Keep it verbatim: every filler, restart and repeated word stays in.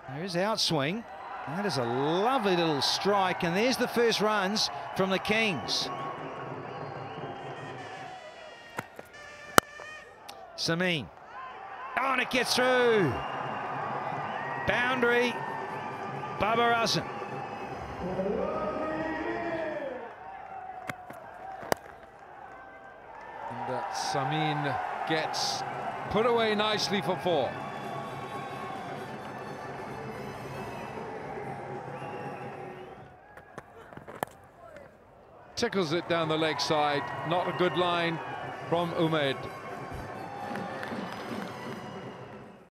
There's outswing. That is a lovely little strike, and there's the first runs from the Kings. Samin. Oh, and it gets through. Boundary. Baba Azam. And uh, Samin gets put away nicely for four. Tickles it down the leg side. Not a good line from Umaid.